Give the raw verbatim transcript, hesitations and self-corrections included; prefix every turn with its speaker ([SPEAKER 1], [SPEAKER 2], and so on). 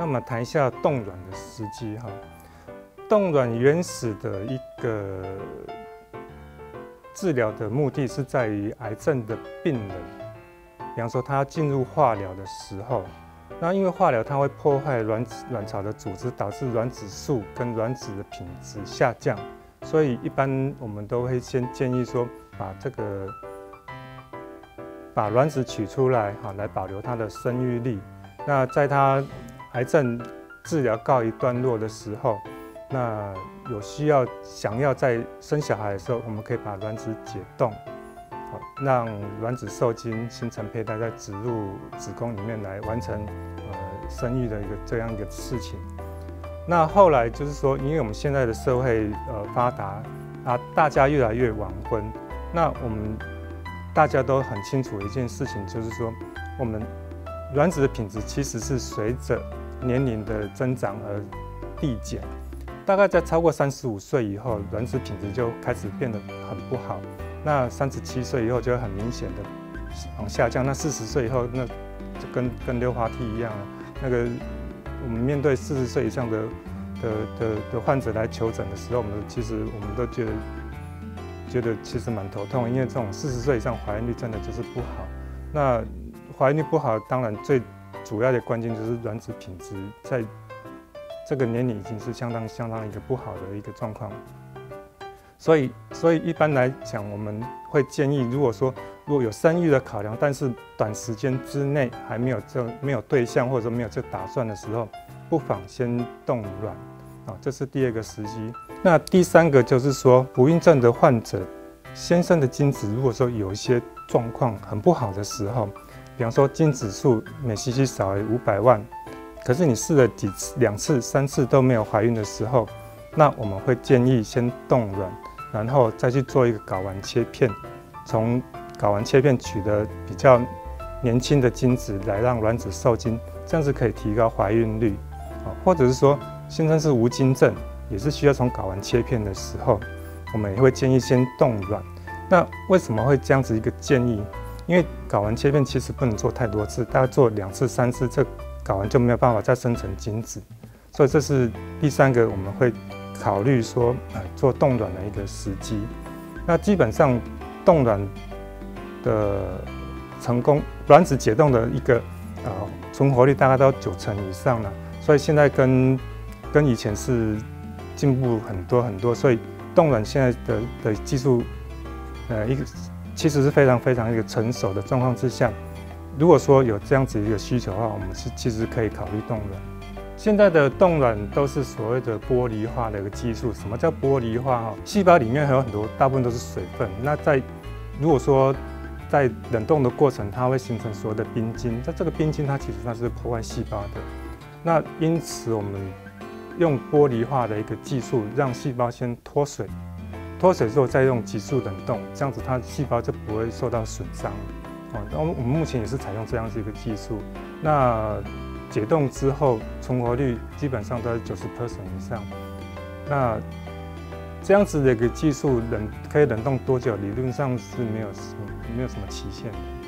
[SPEAKER 1] 那我们谈一下冻卵的时机哈。冻卵原始的一个治疗的目的是在于癌症的病人，比方说他进入化疗的时候，那因为化疗它会破坏卵子卵巢的组织，导致卵子数跟卵子的品质下降，所以一般我们都会先建议说，把这个把卵子取出来哈，来保留它的生育力。那在它癌症治疗告一段落的时候，那有需要想要在生小孩的时候，我们可以把卵子解冻，好让卵子受精形成胚胎，再植入子宫里面来完成呃生育的一个这样一个事情。那后来就是说，因为我们现在的社会呃发达啊，大家越来越晚婚，那我们大家都很清楚的一件事情，就是说我们卵子的品质其实是随着年龄的增长而递减。大概在超过三十五岁以后，卵子品质就开始变得很不好。那三十七岁以后就会很明显的往下降。那四十岁以后，那就跟跟溜滑梯一样了。那个我们面对四十岁以上的的的的患者来求诊的时候，我们其实我们都觉得觉得其实蛮头痛，因为这种四十岁以上怀孕率真的就是不好。那怀孕率不好，当然最主要的关键就是卵子品质在这个年龄已经是相当相当一个不好的一个状况，所以所以一般来讲，我们会建议，如果说如果有生育的考量，但是短时间之内还没有这没有对象或者说没有这打算的时候，不妨先冻卵啊，这是第二个时机。那第三个就是说，不孕症的患者先生的精子如果说有一些状况很不好的时候，比方说精子数每 C C 少于五百万。可是你试了几次、两次、三次都没有怀孕的时候，那我们会建议先冻卵，然后再去做一个睾丸切片，从睾丸切片取得比较年轻的精子来让卵子受精，这样子可以提高怀孕率。或者是说先生是无精症，也是需要从睾丸切片的时候，我们也会建议先冻卵。那为什么会这样子一个建议？因为睾丸切片其实不能做太多次，大概做两次、三次，这睾丸就没有办法再生成精子，所以这是第三个我们会考虑说，呃，做冻卵的一个时机。那基本上冻卵的成功，卵子解冻的一个呃存活率大概都九成以上了，所以现在跟跟以前是进步很多很多，所以冻卵现在的的技术，呃，一个其实是非常非常一个成熟的状况之下。如果说有这样子一个需求的话，我们是其实可以考虑冻卵。现在的冻卵都是所谓的玻璃化的一个技术。什么叫玻璃化？哈，细胞里面还有很多，大部分都是水分。那在如果说在冷冻的过程，它会形成所谓的冰晶。在这个冰晶，它其实它是破坏细胞的。那因此，我们用玻璃化的一个技术，让细胞先脱水，脱水之后再用急速冷冻，这样子它细胞就不会受到损伤。哦，那我们目前也是采用这样子一个技术。那解冻之后，存活率基本上都在 百分之九十 以上。那这样子的一个技术冷可以冷冻多久？理论上是没有什么没有什么期限的。